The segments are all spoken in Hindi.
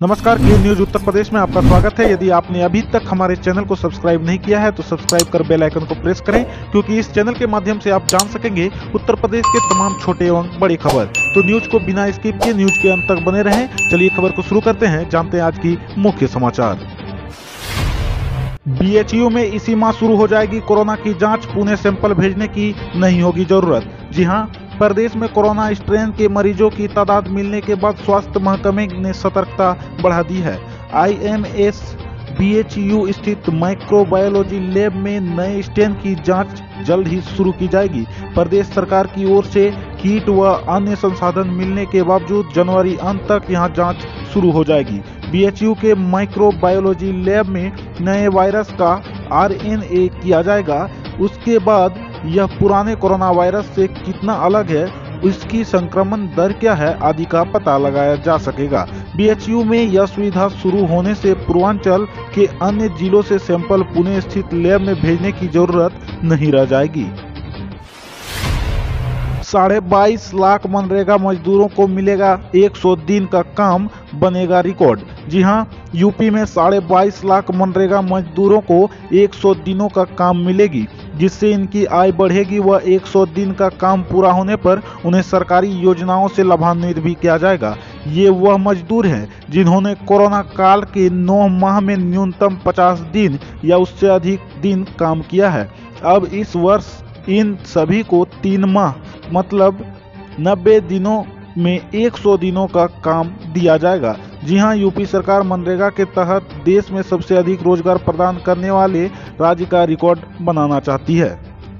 नमस्कार, के न्यूज उत्तर प्रदेश में आपका स्वागत है। यदि आपने अभी तक हमारे चैनल को सब्सक्राइब नहीं किया है तो सब्सक्राइब कर बेल आइकन को प्रेस करें, क्योंकि इस चैनल के माध्यम से आप जान सकेंगे उत्तर प्रदेश के तमाम छोटे एवं बड़ी खबर। तो न्यूज को बिना स्किप किए न्यूज के अंत तक बने रहें। चलिए खबर को शुरू करते हैं, जानते हैं आज की मुख्य समाचार। बीएचयू में इसी माह शुरू हो जाएगी कोरोना की जांच, पुणे सैंपल भेजने की नहीं होगी जरूरत। जी हां, प्रदेश में कोरोना स्ट्रेन के मरीजों की तादाद मिलने के बाद स्वास्थ्य महकमे ने सतर्कता बढ़ा दी है। आईएमएस बीएचयू स्थित माइक्रोबायोलॉजी लैब में नए स्ट्रेन की जांच जल्द ही शुरू की जाएगी। प्रदेश सरकार की ओर से किट व अन्य संसाधन मिलने के बावजूद जनवरी अंत तक यहां जांच शुरू हो जाएगी। बीएचयू के माइक्रोबायोलॉजी लैब में नए वायरस का आरएनए किया जाएगा। उसके बाद यह पुराने कोरोना वायरस से कितना अलग है, इसकी संक्रमण दर क्या है आदि का पता लगाया जा सकेगा। बीएचयू में यह सुविधा शुरू होने से पूर्वांचल के अन्य जिलों से सैंपल पुणे स्थित लैब में भेजने की जरूरत नहीं रह जाएगी। 22.5 लाख मनरेगा मजदूरों को मिलेगा 100 दिन का काम, बनेगा रिकॉर्ड। जी हां, यूपी में 22.5 लाख मनरेगा मजदूरों को 100 दिनों का काम मिलेगी, जिससे इनकी आय बढ़ेगी व 100 दिन का काम पूरा होने पर उन्हें सरकारी योजनाओं से लाभान्वित भी किया जाएगा। ये वह मजदूर हैं जिन्होंने कोरोना काल के 9 माह में न्यूनतम 50 दिन या उससे अधिक दिन काम किया है। अब इस वर्ष इन सभी को 3 माह मतलब 90 दिनों में 100 दिनों का काम दिया जाएगा। जी हां, यूपी सरकार मनरेगा के तहत देश में सबसे अधिक रोजगार प्रदान करने वाले राज्य का रिकॉर्ड बनाना चाहती है।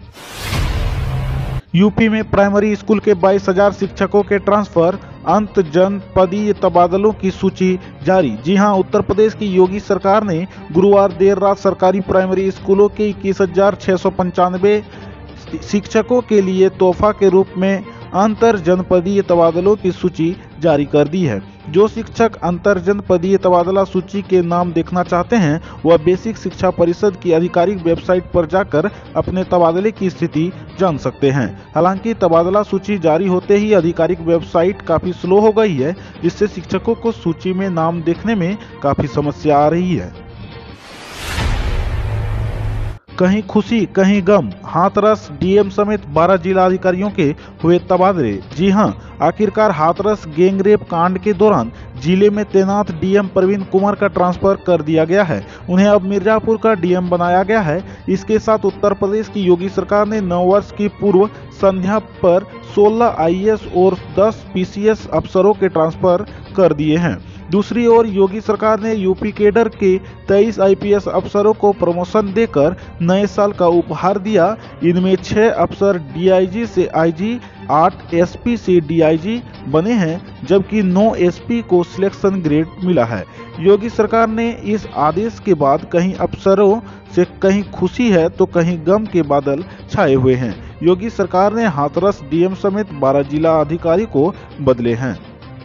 यूपी में प्राइमरी स्कूल के 22,000 शिक्षकों के ट्रांसफर, अंत जनपदीय तबादलों की सूची जारी। जी हां, उत्तर प्रदेश की योगी सरकार ने गुरुवार देर रात सरकारी प्राइमरी स्कूलों के 21,695 शिक्षकों के लिए तोहफा के रूप में अंतर जनपदीय तबादलों की सूची जारी कर दी है। जो शिक्षक अंतर जनपदीय तबादला सूची के नाम देखना चाहते हैं वह बेसिक शिक्षा परिषद की आधिकारिक वेबसाइट पर जाकर अपने तबादले की स्थिति जान सकते हैं। हालांकि तबादला सूची जारी होते ही आधिकारिक वेबसाइट काफी स्लो हो गई है, जिससे शिक्षकों को सूची में नाम देखने में काफी समस्या आ रही है। कहीं खुशी कहीं गम, हाथरस डीएम समेत 12 जिला अधिकारियों के हुए तबादले। जी हां, आखिरकार हाथरस गैंगरेप कांड के दौरान जिले में तैनात डीएम प्रवीण कुमार का ट्रांसफर कर दिया गया है। उन्हें अब मिर्जापुर का डीएम बनाया गया है। इसके साथ उत्तर प्रदेश की योगी सरकार ने नववर्ष की पूर्व संध्या पर 16 आईएएस और 10 पीसीएस अफसरों के ट्रांसफर कर दिए हैं। दूसरी ओर योगी सरकार ने यूपी कैडर के 23 आईपीएस अफसरों को प्रमोशन देकर नए साल का उपहार दिया। इनमें 6 अफसर डीआईजी से आईजी, 8 एसपी से डीआईजी बने हैं, जबकि 9 एसपी को सिलेक्शन ग्रेड मिला है। योगी सरकार ने इस आदेश के बाद कहीं अफसरों से कहीं खुशी है तो कहीं गम के बादल छाए हुए हैं। योगी सरकार ने हाथरस डीएम समेत 12 जिला अधिकारी को बदले हैं।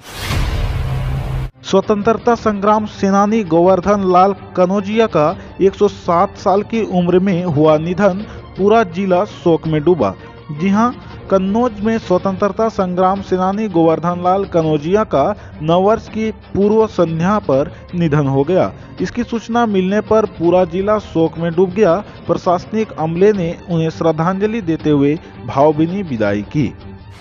स्वतंत्रता संग्राम सेनानी गोवर्धन लाल कनौजिया का 107 साल की उम्र में हुआ निधन, पूरा जिला शोक में डूबा। जी हां, कन्नौज में स्वतंत्रता संग्राम सेनानी गोवर्धन लाल कनौजिया का नववर्ष की पूर्व संध्या पर निधन हो गया। इसकी सूचना मिलने पर पूरा जिला शोक में डूब गया। प्रशासनिक अमले ने उन्हें श्रद्धांजलि देते हुए भावभीनी विदाई की।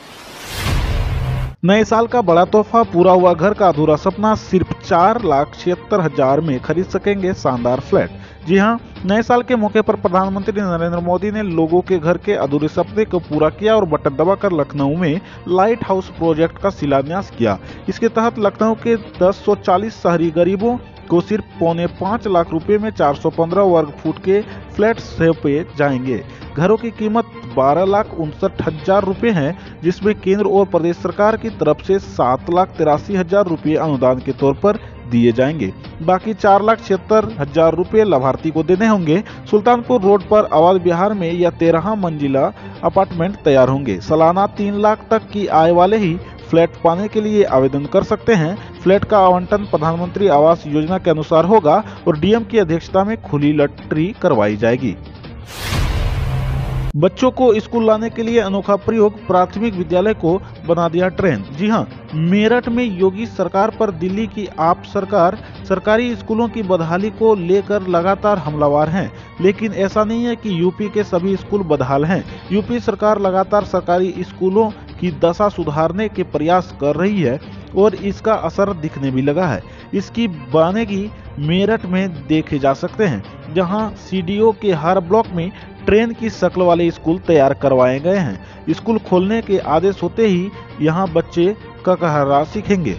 नए साल का बड़ा तोहफा, पूरा हुआ घर का अधूरा सपना, सिर्फ 4,76,000 में खरीद सकेंगे शानदार फ्लैट। जी हां, नए साल के मौके पर प्रधानमंत्री नरेंद्र मोदी ने लोगों के घर के अधूरे सपने को पूरा किया और बटन दबाकर लखनऊ में लाइट हाउस प्रोजेक्ट का शिलान्यास किया। इसके तहत लखनऊ के 1040 शहरी गरीबों को सिर्फ 4.25 लाख रुपए में 415 वर्ग फुट के फ्लैट सौंपे जाएंगे। घरों की कीमत 12,59,000 रुपए है, जिसमें केंद्र और प्रदेश सरकार की तरफ से 7,83,000 रुपए अनुदान के तौर पर दिए जाएंगे। बाकी 4,76,000 रुपए लाभार्थी को देने होंगे। सुल्तानपुर रोड पर आवास विहार में यह 13 मंजिला अपार्टमेंट तैयार होंगे। सालाना 3 लाख तक की आय वाले ही फ्लैट पाने के लिए आवेदन कर सकते हैं। फ्लैट का आवंटन प्रधानमंत्री आवास योजना के अनुसार होगा और डीएम की अध्यक्षता में खुली लॉटरी करवाई जाएगी। बच्चों को स्कूल लाने के लिए अनोखा प्रयोग, प्राथमिक विद्यालय को बना दिया ट्रेन। जी हां, मेरठ में योगी सरकार पर दिल्ली की आप सरकार सरकारी स्कूलों की बदहाली को लेकर लगातार हमलावर है। लेकिन ऐसा नहीं है कि यूपी के सभी स्कूल बदहाल हैं। यूपी सरकार लगातार सरकारी स्कूलों की दशा सुधारने के प्रयास कर रही है और इसका असर दिखने भी लगा है। इसकी बानेगी मेरठ में देखे जा सकते हैं, जहां सीडीओ के हर ब्लॉक में ट्रेन की शक्ल वाले स्कूल तैयार करवाए गए हैं। स्कूल खोलने के आदेश होते ही यहां बच्चे ककहरा सीखेंगे।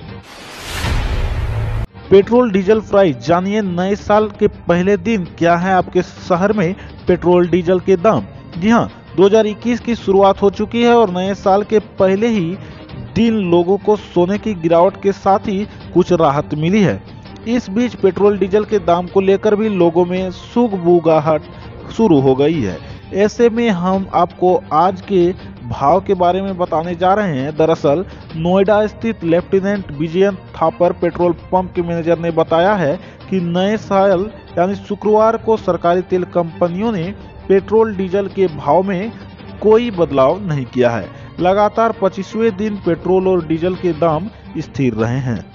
पेट्रोल डीजल प्राइस जानिए नए साल के पहले दिन क्या है आपके शहर में पेट्रोल डीजल के दाम। जी हां, 2021 की शुरुआत हो चुकी है और नए साल के पहले ही दिन लोगों को सोने की गिरावट के साथ ही कुछ राहत मिली है। इस बीच पेट्रोल डीजल के दाम को लेकर भी लोगों में सुगबुगाहट शुरू हो गई है। ऐसे में हम आपको आज के भाव के बारे में बताने जा रहे हैं। दरअसल नोएडा स्थित lieutenant Vijayan Thapar petrol pump के मैनेजर ने बताया है कि नए साल यानी शुक्रवार को सरकारी तेल कंपनियों ने पेट्रोल डीजल के भाव में कोई बदलाव नहीं किया है। लगातार 25वें दिन पेट्रोल और डीजल के दाम स्थिर रहे हैं।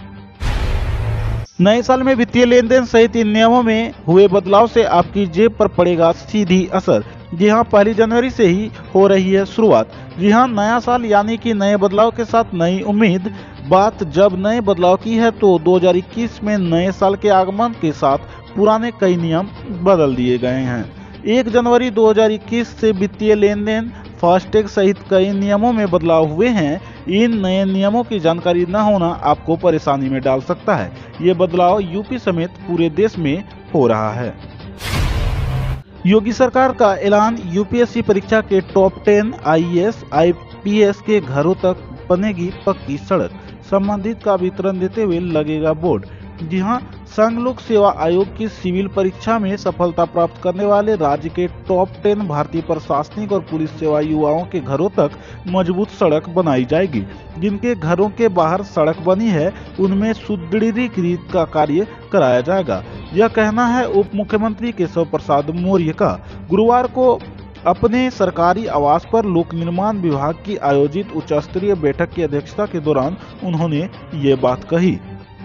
नए साल में वित्तीय लेन देन सहित इन नियमों में हुए बदलाव से आपकी जेब पर पड़ेगा सीधी असर। जी हां, 1 जनवरी से ही हो रही है शुरुआत। जी हां, नया साल यानी कि नए बदलाव के साथ नई उम्मीद। बात जब नए बदलाव की है तो 2021 में नए साल के आगमन के साथ पुराने कई नियम बदल दिए गए हैं। 1 जनवरी 2021 से वित्तीय लेन देन, फास्टैग सहित कई नियमों में बदलाव हुए हैं। इन नए नियमों की जानकारी न होना आपको परेशानी में डाल सकता है। ये बदलाव यूपी समेत पूरे देश में हो रहा है। योगी सरकार का ऐलान, यूपीएससी परीक्षा के टॉप 10 आईएएस आईपीएस के घरों तक बनेगी पक्की सड़क, संबंधित का वितरण देते हुए लगेगा बोर्ड। जी हां, संघ लोक सेवा आयोग की सिविल परीक्षा में सफलता प्राप्त करने वाले राज्य के टॉप 10 भारतीय प्रशासनिक और पुलिस सेवा युवाओं के घरों तक मजबूत सड़क बनाई जाएगी। जिनके घरों के बाहर सड़क बनी है उनमें सुदृढ़ीकरण का कार्य कराया जाएगा। यह कहना है उप मुख्यमंत्री केशव प्रसाद मौर्य का। गुरुवार को अपने सरकारी आवास पर लोक निर्माण विभाग की आयोजित उच्च स्तरीय बैठक की अध्यक्षता के दौरान उन्होंने ये बात कही।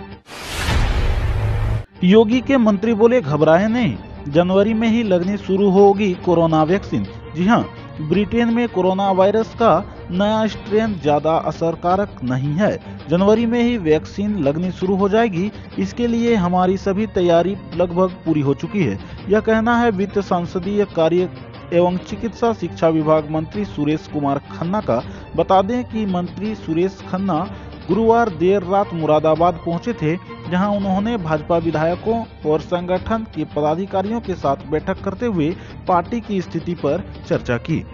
योगी के मंत्री बोले, घबराए नहीं, जनवरी में ही लगनी शुरू होगी कोरोना वैक्सीन। जी हां, ब्रिटेन में कोरोना वायरस का नया स्ट्रेन ज्यादा असरकारक नहीं है। जनवरी में ही वैक्सीन लगनी शुरू हो जाएगी। इसके लिए हमारी सभी तैयारी लगभग पूरी हो चुकी है। यह कहना है वित्त, संसदीय कार्य एवं चिकित्सा शिक्षा विभाग मंत्री सुरेश कुमार खन्ना का। बता दें कि मंत्री सुरेश खन्ना गुरुवार देर रात मुरादाबाद पहुंचे थे, जहां उन्होंने भाजपा विधायकों और संगठन के पदाधिकारियों के साथ बैठक करते हुए पार्टी की स्थिति पर चर्चा की।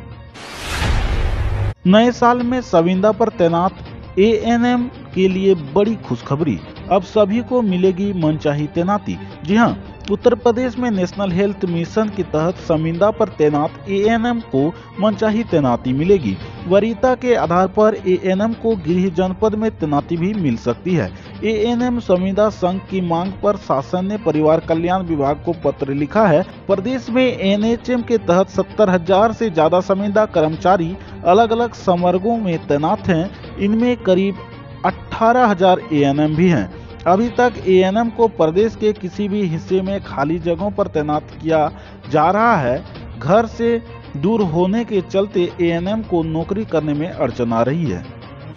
नए साल में संविदा पर तैनात एएनएम के लिए बड़ी खुशखबरी, अब सभी को मिलेगी मनचाही तैनाती। जी हां, उत्तर प्रदेश में नेशनल हेल्थ मिशन के तहत संविदा पर तैनात एएनएम को मनचाही तैनाती मिलेगी। वरीयता के आधार पर एएनएम को गृह जनपद में तैनाती भी मिल सकती है। एएनएम संविदा संघ की मांग पर शासन ने परिवार कल्याण विभाग को पत्र लिखा है। प्रदेश में एनएचएम के तहत 70,000 से ज्यादा संविदा कर्मचारी अलग अलग संवर्गों में तैनात हैं। इनमें करीब 18,000 एएनएम भी हैं। अभी तक एएनएम को प्रदेश के किसी भी हिस्से में खाली जगहों पर तैनात किया जा रहा है। घर से दूर होने के चलते एएनएम को नौकरी करने में अड़चन आ रही है।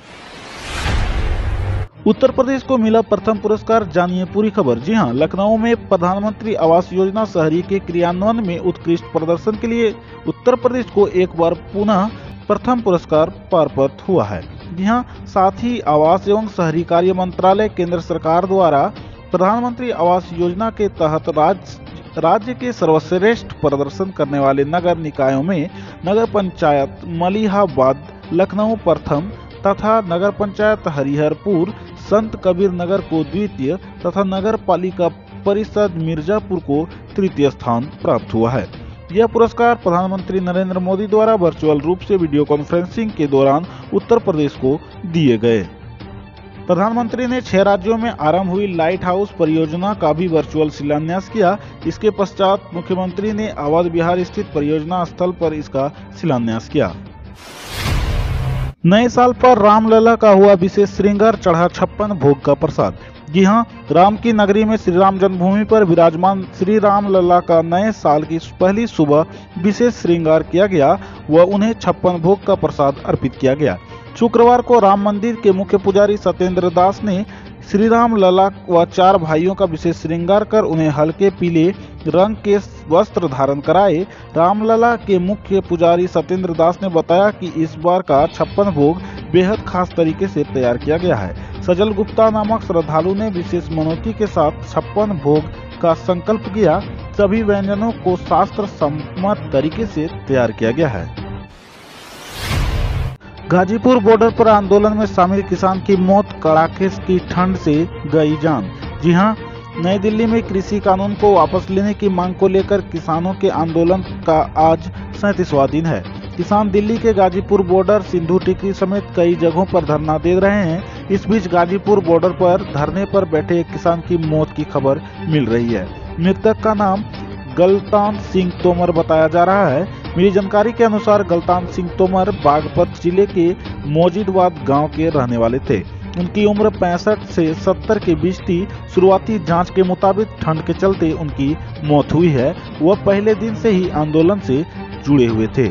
उत्तर प्रदेश को मिला प्रथम पुरस्कार, जानिए पूरी खबर। जी हां, लखनऊ में प्रधानमंत्री आवास योजना शहरी के क्रियान्वयन में उत्कृष्ट प्रदर्शन के लिए उत्तर प्रदेश को एक बार पुनः प्रथम पुरस्कार प्राप्त हुआ है। जी हां, साथ ही आवास एवं शहरी कार्य मंत्रालय केंद्र सरकार द्वारा प्रधानमंत्री आवास योजना के तहत राज्य के सर्वश्रेष्ठ प्रदर्शन करने वाले नगर निकायों में नगर पंचायत मलिहाबाद लखनऊ प्रथम तथा नगर पंचायत हरिहरपुर संत कबीर नगर को द्वितीय तथा नगर पालिका परिषद मिर्जापुर को तृतीय स्थान प्राप्त हुआ है। यह पुरस्कार प्रधानमंत्री नरेंद्र मोदी द्वारा वर्चुअल रूप से वीडियो कॉन्फ्रेंसिंग के दौरान उत्तर प्रदेश को दिए गए। प्रधानमंत्री ने 6 राज्यों में आरंभ हुई लाइट हाउस परियोजना का भी वर्चुअल शिलान्यास किया। इसके पश्चात मुख्यमंत्री ने अवध बिहार स्थित परियोजना स्थल पर इसका शिलान्यास किया। नए साल पर रामलला का हुआ विशेष श्रृंगार, चढ़ा 56 भोग का प्रसाद। जी हां, राम की नगरी में श्री राम जन्मभूमि पर विराजमान श्री रामलला का नए साल की पहली सुबह विशेष श्रृंगार किया गया व उन्हें 56 भोग का प्रसाद अर्पित किया गया। शुक्रवार को राम मंदिर के मुख्य पुजारी सत्येंद्र दास ने श्री राम लला व 4 भाइयों का विशेष श्रृंगार कर उन्हें हल्के पीले रंग के वस्त्र धारण कराए। रामलला के मुख्य पुजारी सत्येंद्र दास ने बताया कि इस बार का 56 भोग बेहद खास तरीके से तैयार किया गया है। सजल गुप्ता नामक श्रद्धालु ने विशेष मनोती के साथ 56 भोग का संकल्प किया। सभी व्यंजनों को शास्त्र सम्मत तरीके से तैयार किया गया है। गाजीपुर बॉर्डर पर आंदोलन में शामिल किसान की मौत, कड़ाके की ठंड से गई जान। जी हां, नई दिल्ली में कृषि कानून को वापस लेने की मांग को लेकर किसानों के आंदोलन का आज 37वां दिन है। किसान दिल्ली के गाजीपुर बॉर्डर, सिंधु टिकरी समेत कई जगहों पर धरना दे रहे हैं। इस बीच गाजीपुर बॉर्डर पर धरने पर बैठे एक किसान की मौत की खबर मिल रही है। मृतक का नाम गलतान सिंह तोमर बताया जा रहा है। मिली जानकारी के अनुसार गलतान सिंह तोमर बागपत जिले के मौजिदवाद गांव के रहने वाले थे। उनकी उम्र 65 से 70 के बीच थी। शुरुआती जांच के मुताबिक ठंड के चलते उनकी मौत हुई है। वह पहले दिन से ही आंदोलन से जुड़े हुए थे।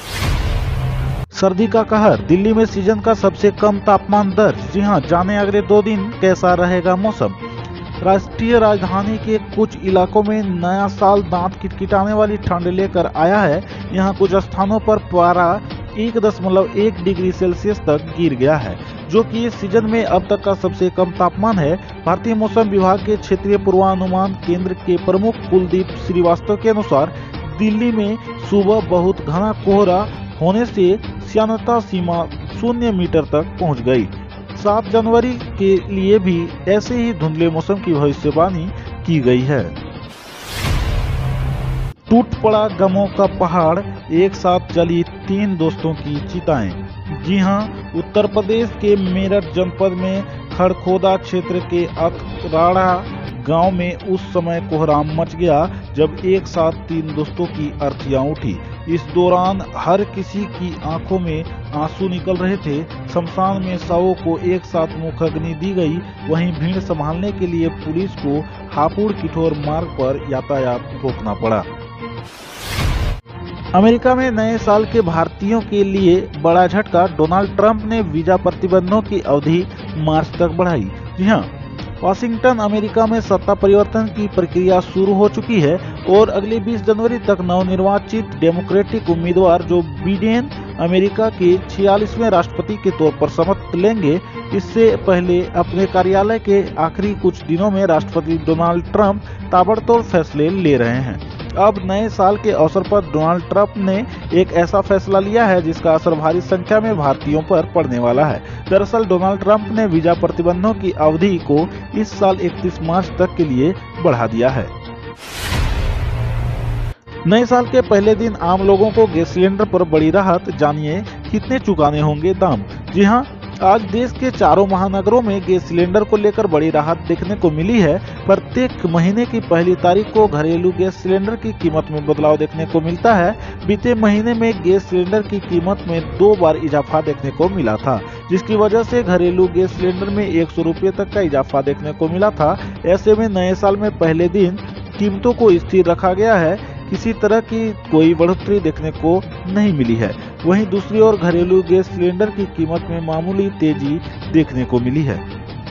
सर्दी का कहर, दिल्ली में सीजन का सबसे कम तापमान दर्ज। जी हां, जाने अगले 2 दिन कैसा रहेगा मौसम। राष्ट्रीय राजधानी के कुछ इलाकों में नया साल दांत किटकिटाने वाली ठंड लेकर आया है। यहां कुछ स्थानों पर पारा 1.1 डिग्री सेल्सियस तक गिर गया है, जो कि इस सीजन में अब तक का सबसे कम तापमान है। भारतीय मौसम विभाग के क्षेत्रीय पूर्वानुमान केंद्र के प्रमुख कुलदीप श्रीवास्तव के अनुसार दिल्ली में सुबह बहुत घना कोहरा होने से श्यानता सीमा 0 मीटर तक पहुंच गई। 7 जनवरी के लिए भी ऐसे ही धुंधले मौसम की भविष्यवाणी की गई है। टूट पड़ा गमों का पहाड़, एक साथ जली 3 दोस्तों की चिताएं। जी हां, उत्तर प्रदेश के मेरठ जनपद में खड़खोदा क्षेत्र के अतराड़ा गांव में उस समय कोहराम मच गया जब एक साथ 3 दोस्तों की अर्थियां उठी। इस दौरान हर किसी की आंखों में आंसू निकल रहे थे। शमशान में शवों को एक साथ मुखाग्नि दी गई। वहीं भीड़ संभालने के लिए पुलिस को हापुड़ किठौर मार्ग पर यातायात रोकना पड़ा। अमेरिका में नए साल के भारतीयों के लिए बड़ा झटका, डोनाल्ड ट्रंप ने वीजा प्रतिबंधों की अवधि मार्च तक बढ़ाई। जी हां, वाशिंगटन अमेरिका में सत्ता परिवर्तन की प्रक्रिया शुरू हो चुकी है और अगले 20 जनवरी तक नवनिर्वाचित डेमोक्रेटिक उम्मीदवार जो बिडेन अमेरिका के 46वें राष्ट्रपति के तौर पर शपथ लेंगे। इससे पहले अपने कार्यालय के आखिरी कुछ दिनों में राष्ट्रपति डोनाल्ड ट्रंप ताबड़तोड़ फैसले ले रहे हैं। अब नए साल के अवसर पर डोनाल्ड ट्रंप ने एक ऐसा फैसला लिया है जिसका असर भारी संख्या में भारतीयों पर पड़ने वाला है। दरअसल डोनाल्ड ट्रंप ने वीजा प्रतिबंधों की अवधि को इस साल 31 मार्च तक के लिए बढ़ा दिया है। नए साल के पहले दिन आम लोगों को गैस सिलेंडर पर बड़ी राहत, जानिए कितने चुकाने होंगे दाम। जी हां, आज देश के चारों महानगरों में गैस सिलेंडर को लेकर बड़ी राहत देखने को मिली है। प्रत्येक महीने की पहली तारीख को घरेलू गैस सिलेंडर की कीमत में बदलाव देखने को मिलता है। बीते महीने में गैस सिलेंडर की कीमत में 2 बार इजाफा देखने को मिला था, जिसकी वजह से घरेलू गैस सिलेंडर में 100 रुपये तक का इजाफा देखने को मिला था। ऐसे में नए साल में पहले दिन कीमतों को स्थिर रखा गया है, किसी तरह की कोई बढ़ोतरी देखने को नहीं मिली है। वहीं दूसरी ओर घरेलू गैस सिलेंडर की कीमत में मामूली तेजी देखने को मिली है।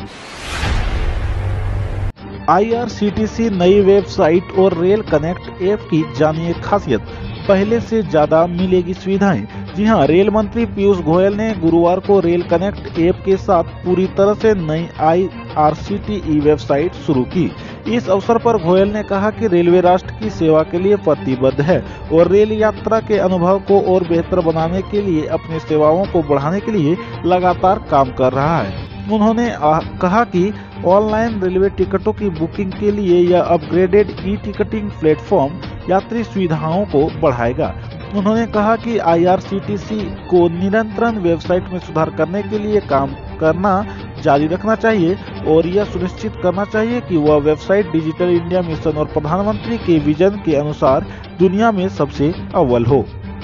IRCTC नई वेबसाइट और रेल कनेक्ट ऐप की जानिए खासियत, पहले से ज्यादा मिलेगी सुविधाएं। जी हां, रेल मंत्री पीयूष गोयल ने गुरुवार को रेल कनेक्ट ऐप के साथ पूरी तरह से नई IRCTC वेबसाइट शुरू की। इस अवसर पर गोयल ने कहा कि रेलवे राष्ट्र की सेवा के लिए प्रतिबद्ध है और रेल यात्रा के अनुभव को और बेहतर बनाने के लिए अपनी सेवाओं को बढ़ाने के लिए लगातार काम कर रहा है। उन्होंने कहा कि ऑनलाइन रेलवे टिकटों की बुकिंग के लिए यह अपग्रेडेड ई-टिकटिंग प्लेटफॉर्म यात्री सुविधाओं को बढ़ाएगा। उन्होंने कहा कि IRCTC को निरंतर वेबसाइट में सुधार करने के लिए काम करना जारी रखना चाहिए और यह सुनिश्चित करना चाहिए कि वह वेबसाइट डिजिटल इंडिया मिशन और प्रधानमंत्री के विजन के अनुसार दुनिया में सबसे अव्वल हो।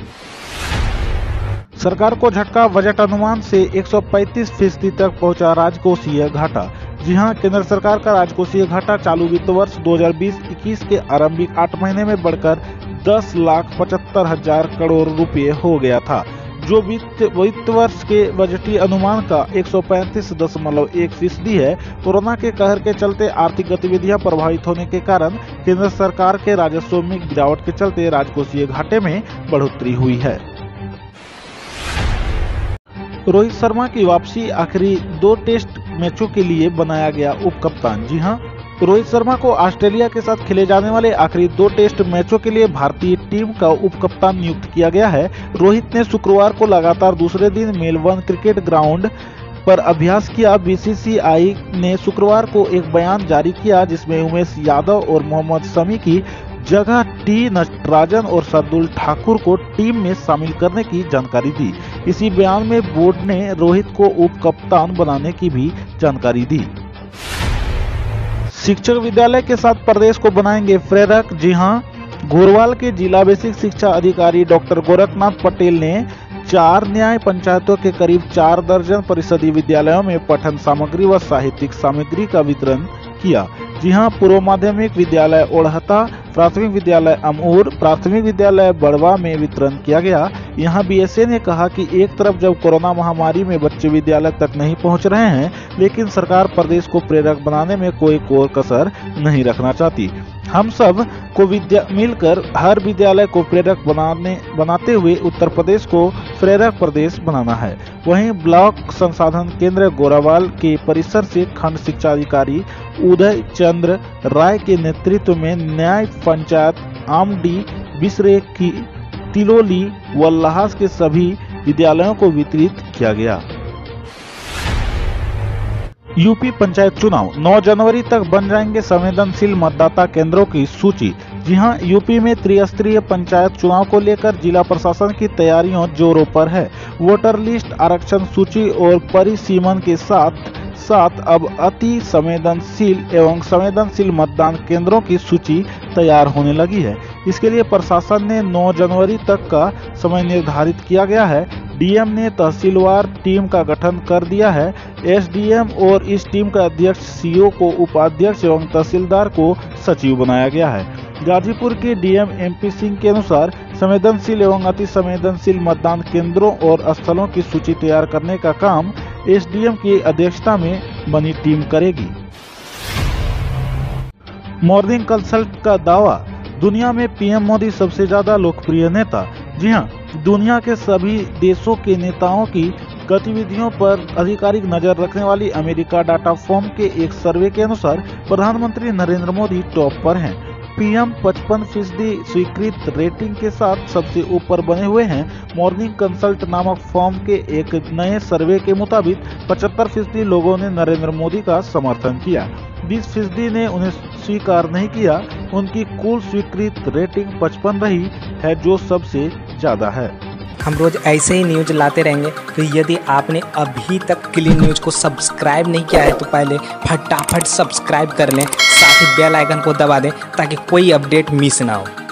सरकार को झटका, बजट अनुमान से 135% तक पहुंचा राजकोषीय घाटा। जी हां, केंद्र सरकार का राजकोषीय घाटा चालू वित्त वर्ष 2020-21 के आरंभिक 8 महीने में बढ़कर 10,75,000 करोड़ रुपए हो गया था, जो वित्त वर्ष के बजटीय अनुमान का 135.1% है। कोरोना के कहर के चलते आर्थिक गतिविधियां प्रभावित होने के कारण केंद्र सरकार के राजस्व में गिरावट के चलते राजकोषीय घाटे में बढ़ोतरी हुई है। रोहित शर्मा की वापसी, आखिरी 2 टेस्ट मैचों के लिए बनाया गया उप कप्तान। जी हां, रोहित शर्मा को ऑस्ट्रेलिया के साथ खेले जाने वाले आखिरी 2 टेस्ट मैचों के लिए भारतीय टीम का उप कप्तान नियुक्त किया गया है। रोहित ने शुक्रवार को लगातार दूसरे दिन मेलबर्न क्रिकेट ग्राउंड पर अभ्यास किया। बीसीसीआई ने शुक्रवार को एक बयान जारी किया जिसमें उमेश यादव और मोहम्मद शमी की जगह टी नटराजन और शार्दुल ठाकुर को टीम में शामिल करने की जानकारी दी। इसी बयान में बोर्ड ने रोहित को उप कप्तान बनाने की भी जानकारी दी। शिक्षक विद्यालय के साथ प्रदेश को बनाएंगे प्रेरक। जी हां, घोरवाल के जिला बेसिक शिक्षा अधिकारी डॉक्टर गोरखनाथ पटेल ने 4 न्याय पंचायतों के करीब 4 दर्जन परिषदीय विद्यालयों में पठन सामग्री व साहित्यिक सामग्री का वितरण किया। जी हां, पूर्व माध्यमिक विद्यालय ओढ़हता, प्राथमिक विद्यालय अमूर, प्राथमिक विद्यालय बड़वा में वितरण किया गया। यहां बीएसए ने कहा कि एक तरफ जब कोरोना महामारी में बच्चे विद्यालय तक नहीं पहुंच रहे हैं, लेकिन सरकार प्रदेश को प्रेरक बनाने में कोई कसर नहीं रखना चाहती। हम सब को मिलकर हर विद्यालय को प्रेरक बनाते हुए उत्तर प्रदेश को प्रेरक प्रदेश बनाना है। वहीं ब्लॉक संसाधन केंद्र गोरावाल के परिसर से खंड शिक्षा अधिकारी उदय चंद्र राय के नेतृत्व में न्याय पंचायत आमडी, बिसरे की तिलोली व लहास के सभी विद्यालयों को वितरित किया गया। यूपी पंचायत चुनाव, 9 जनवरी तक बन जाएंगे संवेदनशील मतदाता केंद्रों की सूची। जी हां, यूपी में त्रिस्तरीय पंचायत चुनाव को लेकर जिला प्रशासन की तैयारियों जोरों पर है। वोटर लिस्ट, आरक्षण सूची और परिसीमन के साथ अब अति संवेदनशील एवं संवेदनशील मतदान केंद्रों की सूची तैयार होने लगी है। इसके लिए प्रशासन ने 9 जनवरी तक का समय निर्धारित किया गया है। डीएम ने तहसीलवार टीम का गठन कर दिया है। एसडीएम और इस टीम का अध्यक्ष, सीओ को उपाध्यक्ष एवं तहसीलदार को सचिव बनाया गया है। गाजीपुर के डीएम एमपी सिंह के अनुसार संवेदनशील एवं अति संवेदनशील मतदान केंद्रों और स्थलों की सूची तैयार करने का काम एसडीएम की अध्यक्षता में बनी टीम करेगी। मॉर्निंग कंसल्ट का दावा, दुनिया में पीएम मोदी सबसे ज्यादा लोकप्रिय नेता। जी हां, दुनिया के सभी देशों के नेताओं की गतिविधियों पर आधिकारिक नजर रखने वाली अमेरिका डाटा फर्म के एक सर्वे के अनुसार प्रधानमंत्री नरेंद्र मोदी टॉप पर हैं। पीएम 55% स्वीकृत रेटिंग के साथ सबसे ऊपर बने हुए हैं। मॉर्निंग कंसल्ट नामक फर्म के एक नए सर्वे के मुताबिक 75% लोगों ने नरेंद्र मोदी का समर्थन किया, 20% ने उन्हें स्वीकार नहीं किया। उनकी कुल स्वीकृत रेटिंग 55 रही है, जो सबसे ज्यादा है। हम रोज ऐसे ही न्यूज लाते रहेंगे, तो यदि आपने अभी तक क्लीन न्यूज को सब्सक्राइब नहीं किया है तो पहले फटाफट सब्सक्राइब कर लें, साथ ही बेल आइकन को दबा दें ताकि कोई अपडेट मिस ना हो।